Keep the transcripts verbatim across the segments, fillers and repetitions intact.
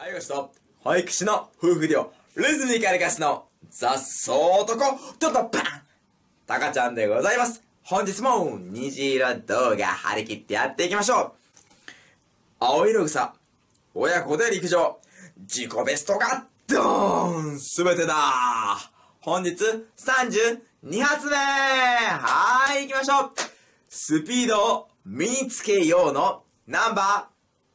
介護士と保育士の夫婦デュオ、リズミカル歌手の雑草男、ドドパンタカちゃんでございます。本日も虹色動画張り切ってやっていきましょう。青色草、親子で陸上、自己ベストがドーンすべてだ。本日さんじゅうにはつめ、はーい行きましょう。スピードを身につけようのナンバーろ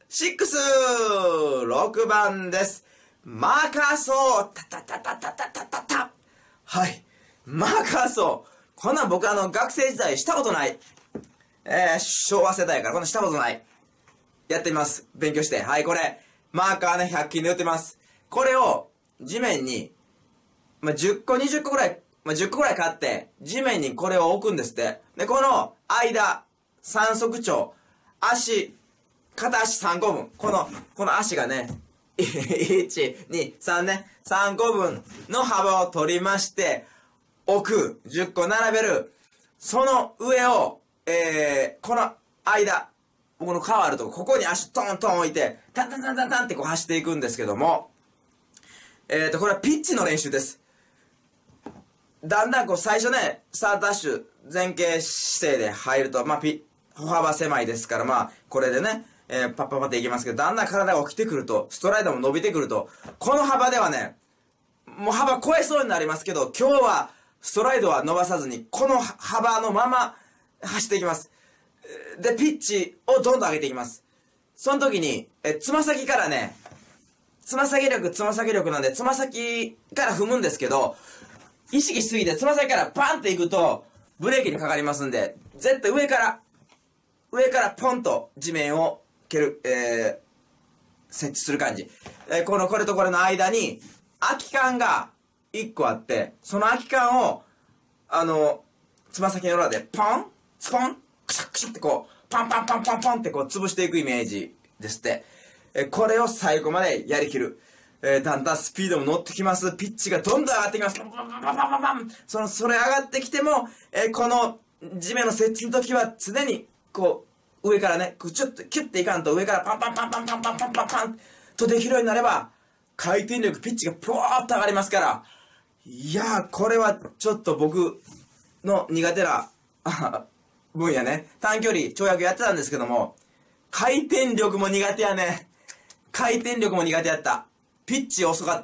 く、ろくばんです。マーカーソー、タタタタタタタタタ。はい。マーカーソー。こんなん僕あの、学生時代したことない。えー、昭和世代からこんなんしたことない。やってみます。勉強して。はい、これ。マーカーね、ひゃく均で売ってます。これを、地面に、まあ、じゅっこ、にじゅっこぐらい、まあ、じゅっこぐらい買って、地面にこれを置くんですって。で、この間、三足長、足、片足さんこぶん。この、この足がね、いち、に、さんね、さんこぶんの幅を取りまして、置く。じゅっこ並べる。その上を、えー、この間、この川あるとこ、ここに足トントン置いて、タンタンタンタンタンってこう走っていくんですけども、えーと、これはピッチの練習です。だんだんこう最初ね、スタートダッシュ、前傾姿勢で入ると、まあピ歩幅狭いですから、まあ、これでね、えー、パッパッパっていきますけど、だんだん体が起きてくると、ストライドも伸びてくると、この幅ではね、もう幅超えそうになりますけど、今日はストライドは伸ばさずに、この幅のまま走っていきます。で、ピッチをどんどん上げていきます。その時に、え、つま先からね、つま先力、つま先力なんで、つま先から踏むんですけど、意識しすぎてつま先からバンっていくと、ブレーキにかかりますんで、絶対上から、上からポンと地面を蹴る、えー、設置する感じ。えー、この、これとこれの間に、空き缶がいっこあって、その空き缶を、あの、つま先の裏で、ポンスポンクシャクシャってこう、パンパンパンパンパンってこう潰していくイメージですって。えー、これを最後までやりきる。えー、だんだんスピードも乗ってきます。ピッチがどんどん上がってきます。パンパンパンパンパンパン。その、それ上がってきても、えー、この地面の設置の時は常に、こう、上からね、ちょっとキュッていかんと上からパンパンパンパンパンパンパンパンパンとできるようになれば、回転力、ピッチがプワーッと上がりますから、いやー、これはちょっと僕の苦手な分野ね。短距離、跳躍やってたんですけども、回転力も苦手やね。回転力も苦手やった。ピッチ遅かった。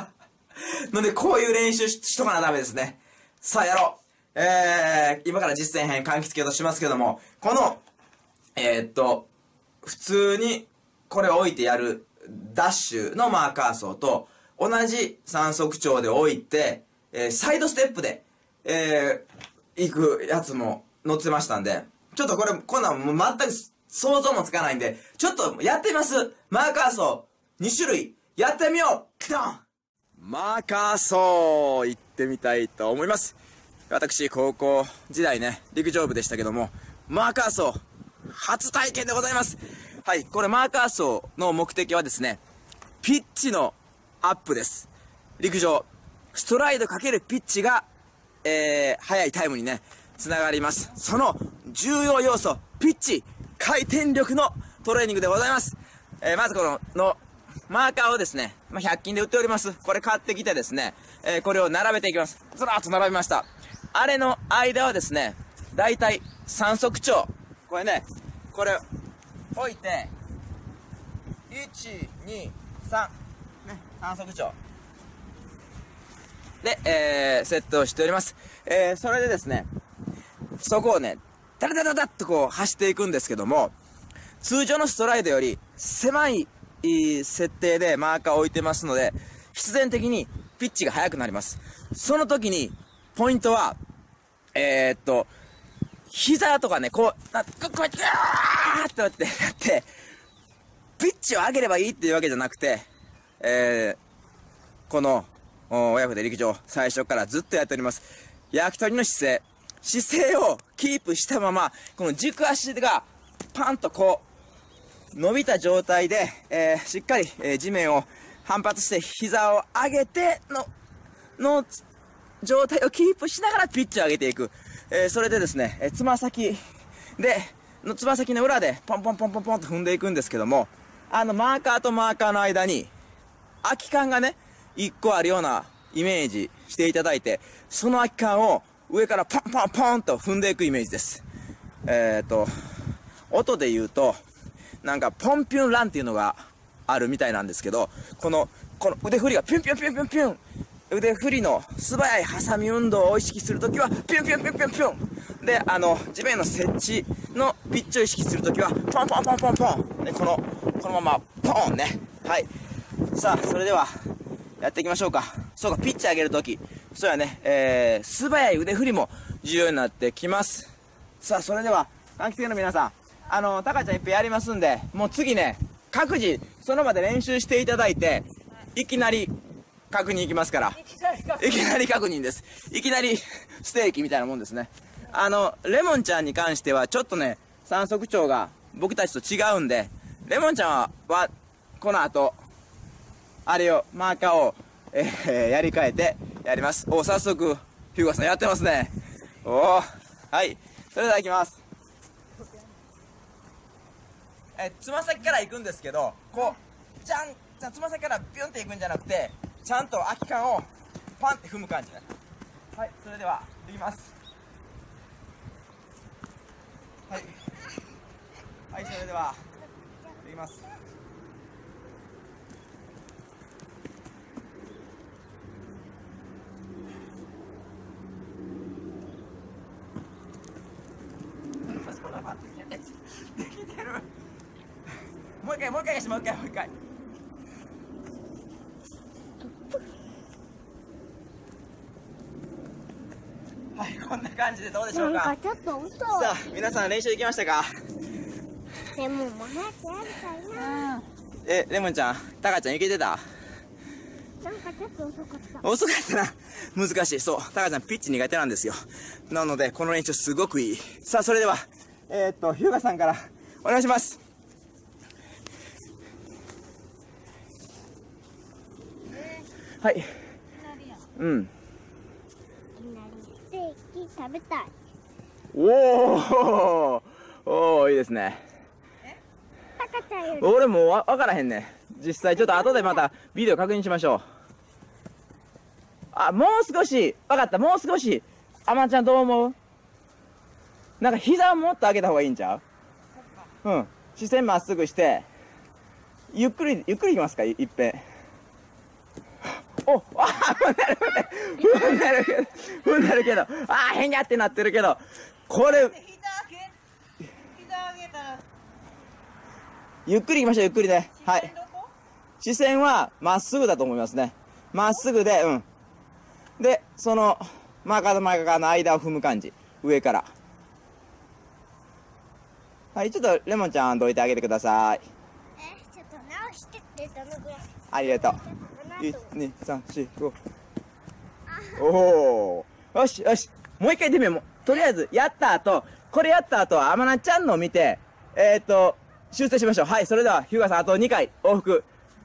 ので、こういう練習 し, しとかなダメですね。さあ、やろう。えー、今から実践編、柑橘系としますけども、この、えー、っと、普通にこれを置いてやるダッシュのマーカーソーと、同じ三足長で置いて、えー、サイドステップで、えー、行くやつも載ってましたんで、ちょっとこれ、こんなんもう全く想像もつかないんで、ちょっとやってみます。マーカーソーにしゅるい、やってみよう。ドンマーカーソー行ってみたいと思います。私、高校時代ね、陸上部でしたけども、マーカーソー、初体験でございます。はい、これマーカーソーの目的はですね、ピッチのアップです。陸上、ストライドかけるピッチが、えー、速いタイムにね、つながります。その重要要素、ピッチ、回転力のトレーニングでございます。えー、まずこの、の、マーカーをですね、まあ、ひゃく均で売っております。これ買ってきてですね、えー、これを並べていきます。ずらーっと並べました。あれの間はですね、だいたい三足長。これね、これ、置いて、いち、に、さん、ね、三足長。で、えー、セットをしております。えー、それでですね、そこをね、ダラダラダッとこう走っていくんですけども、通常のストライドより狭い設定でマーカーを置いてますので、必然的にピッチが速くなります。その時に、ポイントは、えー、っと、膝とかね、こう、なこうやって、ガーッとやって、やって、ピッチを上げればいいっていうわけじゃなくて、えー、この、親子で陸上、最初からずっとやっております。焼き鳥の姿勢。姿勢をキープしたまま、この軸足がパンとこう、伸びた状態で、えー、しっかり、えー、地面を反発して膝を上げての、の状態をキープしながらピッチを上げていく。えー、それでですね、えー、つま先で、のつま先の裏でポンポンポンポンポンと踏んでいくんですけども、あのマーカーとマーカーの間に空き缶がね、いっこあるようなイメージしていただいて、その空き缶を上からポンポンポンと踏んでいくイメージです。えっと、音で言うと、なんかポンピュンランっていうのがあるみたいなんですけど、この、この腕振りがピュンピュンピュンピュンピュン、腕振りの素早いハサミ運動を意識するときは、ピュンピュンピュンピュンピュン。で、あの、地面の接地のピッチを意識するときは、ポンポンポンポンポン。で、この、このまま、ポンね。はい。さあ、それでは、やっていきましょうか。そうか、ピッチ上げるとき、そうやね、えー、素早い腕振りも重要になってきます。さあ、それでは、換気扇の皆さん、あの、タカちゃんいっぺんやりますんで、もう次ね、各自、その場で練習していただいて、いきなり、確認いきますから。いきなり確認です。いきなり、ステーキみたいなもんですね。あの、レモンちゃんに関しては、ちょっとね、酸素長が僕たちと違うんで、レモンちゃんは、はこの後、あれを、マーカーを、えー、やり替えて、やります。お、早速、ヒューゴさんやってますね。おー、はい。それでは行きます。え、つま先から行くんですけど、こう、じゃん、じゃつま先からビュンって行くんじゃなくて、ちゃんと空き缶をパンって踏む感じね。はい、それでは、いきます。はい。はい、それでは、いきます。できてる。もう一回、もう一回、もう一回、もう一回。はい、こんな感じでどうでしょうか。 なんかちょっと嘘。 さあ、皆さん練習できましたか。 でももう早くやりたいな。 え、レモンちゃん、タカちゃんいけてた。 なんかちょっと遅かった。 遅かったな。難しい。そう。タカちゃんピッチ苦手なんですよ。なので、この練習すごくいい。さあ、それでは、えー、っと、ヒューガさんからお願いします。はい。うん。 いきなりステーキ食べたい。 おーおー、いいですね。 タカちゃんより。 俺もうわ分からへんね。実際ちょっと後でまたビデオ確認しましょう。あ、もう少し、分かった、もう少し。あまちゃんどう思う？なんか膝をもっと上げた方がいいんちゃう？うん。視線まっすぐして、ゆっくり、ゆっくりいきますか、いいっぺん。お、あ踏んでる、踏んでるけど、踏んでるけど、あー、へんがってなってるけど、これ、ゆっくり行きましょう、ゆっくりね。はい。視線はまっすぐだと思いますね。まっすぐで、うん。で、その、マーカーとマーカーの間を踏む感じ。上から。はい、ちょっとレモンちゃんどいてあげてください。 え、ちょっと直してってどのぐらい？ ありがとう。いち、に、さん、し、ご。おお。よし、よし。もう一回やってみよう。もうとりあえず、やった後、これやった後は、あまなちゃんのを見て、えー、っと、修正しましょう。はい、それでは、ヒューガさん、あとにかい、往復。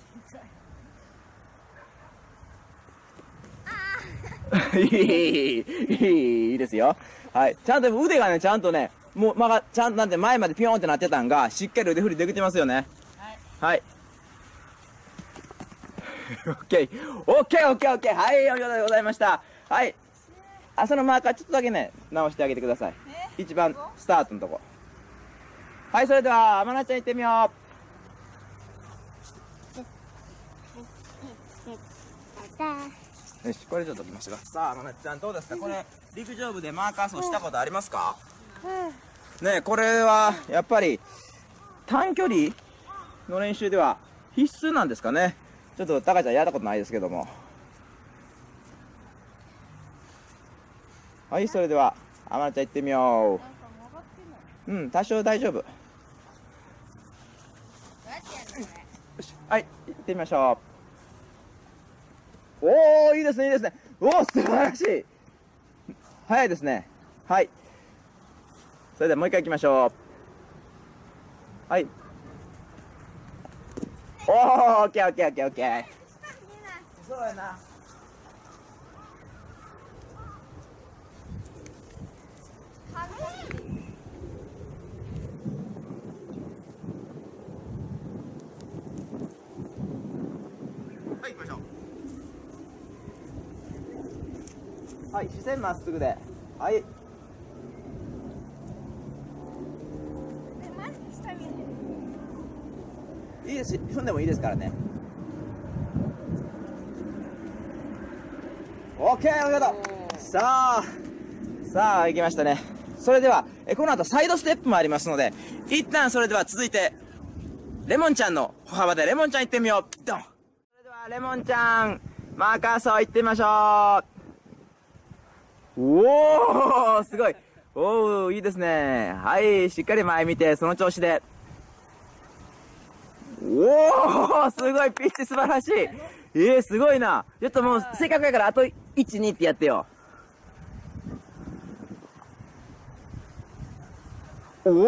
いい、いい、いいですよ。はい。ちゃんと腕がね、ちゃんとね、もう、まが、ちゃんとなんて前までピヨーンってなってたんが、しっかり腕振りできてますよね。はい。はい。オッケー。オッケー、オッケー、オッケー。はい、お見事でございました。はい。あ、そのマーカーちょっとだけね、直してあげてください。一番スタートのとこ。はい、それでは、まなちゃん行ってみよう。よし、これちょっと見ましたか。さあ、まなちゃんどうですか。これ、陸上部でマーカー走したことありますか。 うん。 ね、これは、やっぱり、短距離の練習では必須なんですかね。ちょっと、タカちゃんやったことないですけども。はい、それでは、あまなちゃん行ってみよう。うん、多少大丈夫。よし、はい、行ってみましょう。おー、いいですね、いいですね。おー、素晴らしい。早いですね。はい。それではもう一回行きましょう。はい。おー、オッケー、オッケー、オッケー、オッケー。そうやな。はい、 はい、視線まっすぐで。はい。いいですし、踏んでもいいですからね。オッケー、ありがとう。さあ、さあ、行きましたね。それでは、えこの後サイドステップもありますので、一旦それでは続いて、レモンちゃんの歩幅でレモンちゃん行ってみよう。ドン。それでは、レモンちゃん、マーカー層行ってみましょう。おー、すごい。おー、いいですね。はい、しっかり前見て、その調子で。おー、すごい、ピッチ素晴らしい。えー、すごいな。ちょっともう、せっかくやから、あといち、にってやってよ。おー。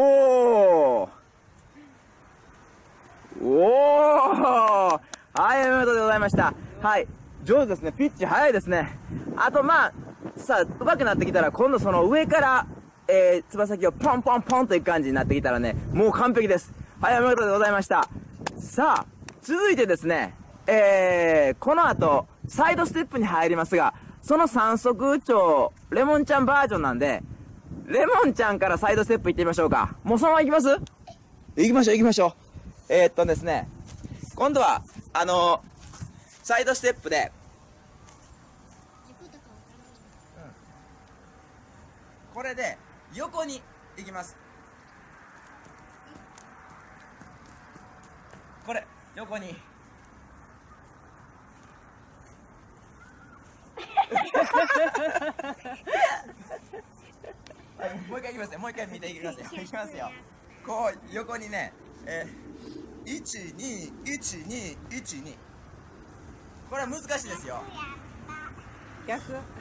おー。はい、お見事でございました。はい。上手ですね。ピッチ早いですね。あと、まあ、さあ、上手くなってきたら、今度その上から、えー、つま先をポンポンポンといく感じになってきたらね、もう完璧です。はい、お見事でございました。さあ、続いてですね、えー、この後、サイドステップに入りますが、その三足長、レモンちゃんバージョンなんで、レモンちゃんからサイドステップ行ってみましょうか。もうそのまま行きます？行きましょう行きましょう。えー、っとですね、今度は、あのー、サイドステップで、これで横に行きます。これ横にもう一回いきますよ。もう一回見ていきますよ。いきますよ。こう横にね、えー、いちにいちにいちに、これは難しいですよ。逆。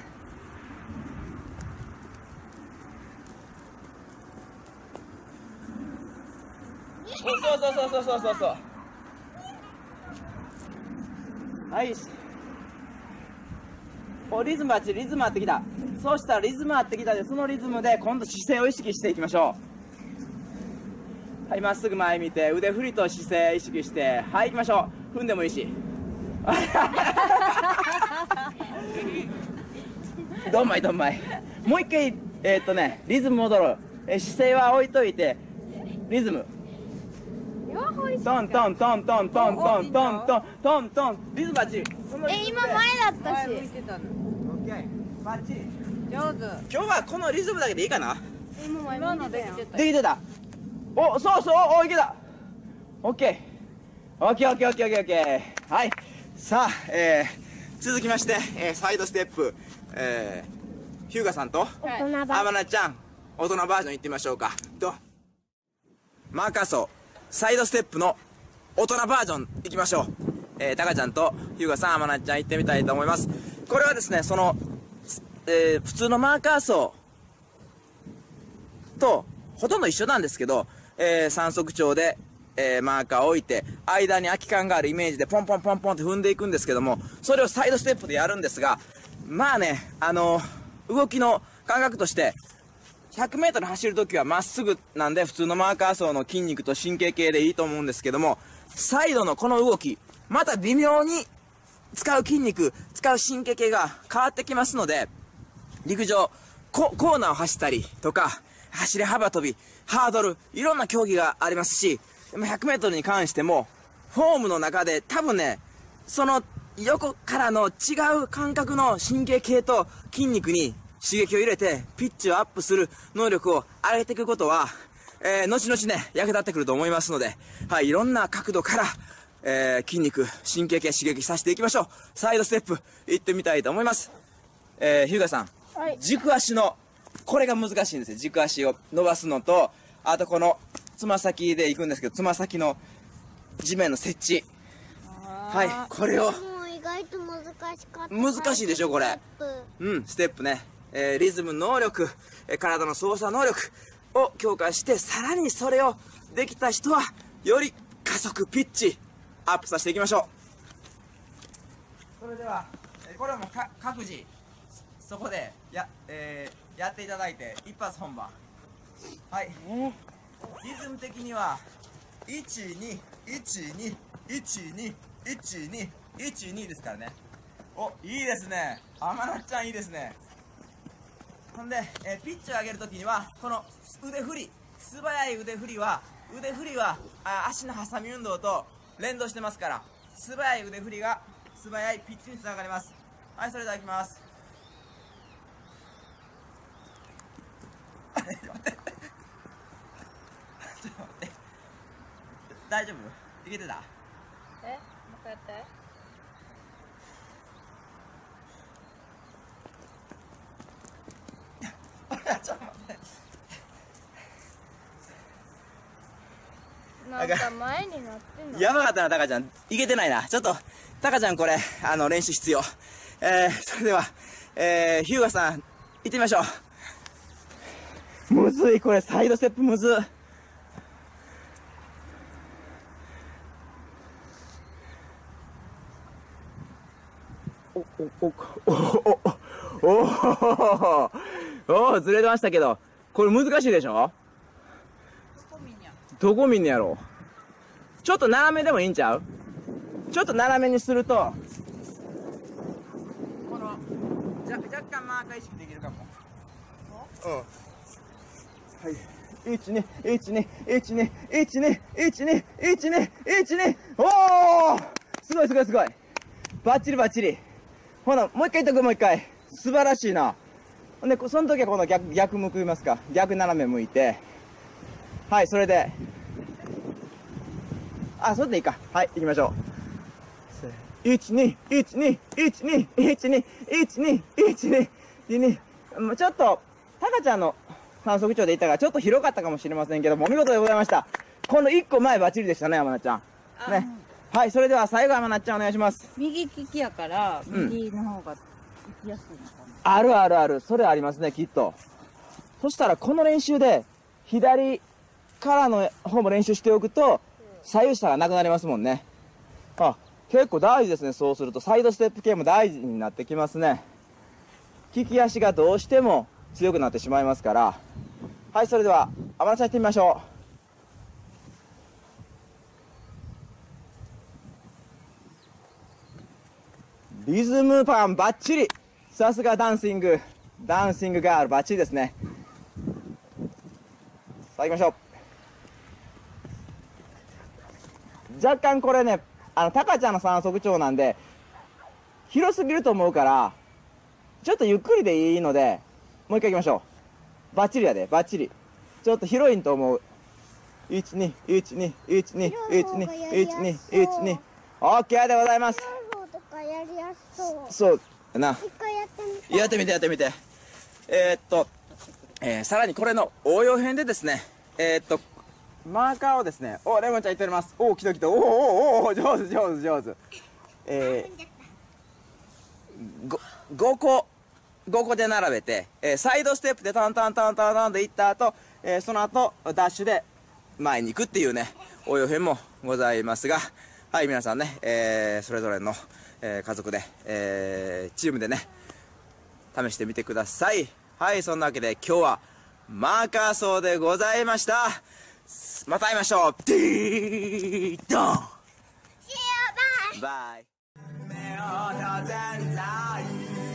そうそうそうそうそうそうそう。はい。お、リズムあっち、リズム合ってきた。そうしたらリズム合ってきたで、そのリズムで今度姿勢を意識していきましょう。はい、まっすぐ前見て、腕振りと姿勢意識して、はい、行きましょう。踏んでもいいし。どんまいどんまい。もう一回、えー、っとね、リズム戻ろう。え姿勢は置いといて、リズム。トントントントントントントントントントン、リズムバッチリ。 え、今前だったし。 オッケー、バッチリ。 上手。 今日はこのリズムだけでいいかな。 今のできてた。 できてた。お、そうそう、お、いけた。オッケー。オッケーオッケーオッケーオッケーオッケー。はい。さあ、えー、続きまして、えー、サイドステップ、えー、ヒューガさんと、 大人バージョン。 あまなちゃん、大人バージョンいってみましょうか。と、マーカー層、サイドステップの大人バージョンいきましょう。えー、タカちゃんとヒューガさん、あまなちゃん行ってみたいと思います。これはですね、その、えー、普通のマーカー層とほとんど一緒なんですけど、えー、三足長で、えー、マーカーを置いて、間に空き缶があるイメージでポンポンポンポンって踏んでいくんですけども、それをサイドステップでやるんですが、まあね、あのー、動きの感覚として、ひゃくメートル走るときはまっすぐなんで、普通のマーカー層の筋肉と神経系でいいと思うんですけども、サイドのこの動き、また微妙に使う筋肉、使う神経系が変わってきますので、陸上、コ、コーナーを走ったりとか、走り幅跳び、ハードル、いろんな競技がありますし、ひゃくメートルに関しても、フォームの中で多分ね、その横からの違う感覚の神経系と筋肉に刺激を入れて、ピッチをアップする能力を上げていくことは、えー、後々ね、役立ってくると思いますので、はい、いろんな角度から、えー、筋肉、神経系刺激させていきましょう。サイドステップ、行ってみたいと思います。えー、ヒューガさん、はい、軸足の、これが難しいんですよ。軸足を伸ばすのと、あとこの、つま先で行くんですけど、つま先の地面の接地。はい、これを。 もう意外と難しかった。 難しいでしょ、これ。うん、ステップね。えー、リズム能力、えー、体の操作能力を強化して、さらにそれをできた人は、より加速、ピッチ、アップさせていきましょう。それでは、えー、これはもうか各自、そこでや、えー、やっていただいて、一発本番。はい。リズム的には、いちに、いちに、いちに、いちに、いちにですからね。お、いいですね。あまなちゃんいいですね。 ほんで、えーピッチを上げるときにはこの腕振り、素早い腕振りは腕振りはあ足の挟み運動と連動してますから、素早い腕振りが素早いピッチにつながります。はい、それではいきます。ちょっと待ってちょっと待って、大丈夫？いけてた？ え、もう一回やって。 ちょっと待って。 なんか前になってんの。 やばかったな、タカちゃん。いけてないな。ちょっと、タカちゃんこれ、あの、練習必要。えー、それでは、えー、ヒューガさん、行ってみましょう。むずい、これ、サイドステップむずい。お、お、お、お、お、お、お、お、ずれてましたけど、これ難しいでしょ？ どこ見んや。 どこ見んねやろう。ちょっと斜めでもいいんちゃう？ちょっと斜めにすると、この、じゃ、若干マーカー意識できるかも。うん。はい。いち、に、いち、に、いち、に、いち、に、いち、に、いち、に、いち、に、おー！すごいすごいすごい。バッチリバッチリ。ほな、もう一回言っとく、もう一回。素晴らしいな。ほんで、その時はこの逆、逆向きますか。逆斜め向いて。はい、それで。あ、それでいいか。はい、行きましょう。いち、に、いち、に、いち、に、いち、に、いち、に、いち、に、に、ちょっと、タカちゃんの観測長で言ったから、ちょっと広かったかもしれませんけども、お見事でございました。このいっこまえバッチリでしたね、山名ちゃん。ね。はい、それでは最後山名ちゃんお願いします。 右利きやから、右の方が行きやすいのかな。 あるあるある。それありますね、きっと。そしたら、この練習で、左からの方も練習しておくと、左右差がなくなりますもんね。あ、結構大事ですね。そうすると、サイドステップ系も大事になってきますね。利き足がどうしても強くなってしまいますから。はい、それでは、天野さん行ってみましょう。リズム感バッチリ。さすがダンシング。ダンシングガールバッチリですね。さあ行きましょう。若干これね、あの、タカちゃんの三足長なんで、広すぎると思うから、ちょっとゆっくりでいいので、もう一回行きましょう。バッチリやで、バッチリ。ちょっと広いんと思う。いち、に、いち、に、いち、に、いち、に、いち、に、いち、に。オッケーでございます。 とかやりやすそう。 そうな。 一回やってみて。 やってみて、やってみて。えー、っと、えー、さらにこれの応用編でですね、えー、っと、マーカーをですね、お、レモンちゃん言っております。お、来た来た。おおおお上手上手上手。えー、ご、ごこ、ごこで並べて、えー、サイドステップでタンタンタンタンタンで行った後、えー、その後、ダッシュで前に行くっていうね、応用編もございますが、はい、皆さんね、えー、それぞれの、えー、家族で、えー、チームでね、試してみてください。はい、そんなわけで今日はマーカー走でございました。また会いましょう。ディードン。バイ。夢をと全在。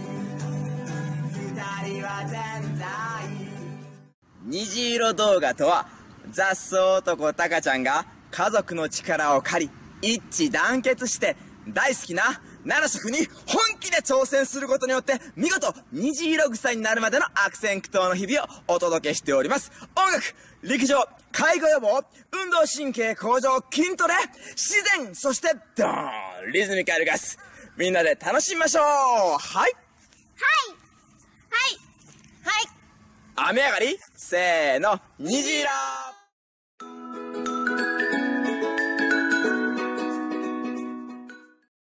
二人は全在。虹色動画とは、雑草男タカちゃんが家族の力を借り、一致団結して大好きななな色に本気で挑戦することによって見事虹色草になるまでの悪戦苦闘の日々をお届けしております。音楽、陸上、介護予防、運動神経向上、筋トレ、自然、そしてドーン、リズミカルガス。みんなで楽しみましょう。はい。 はい。はい。はい。 雨上がり、せーの、虹色。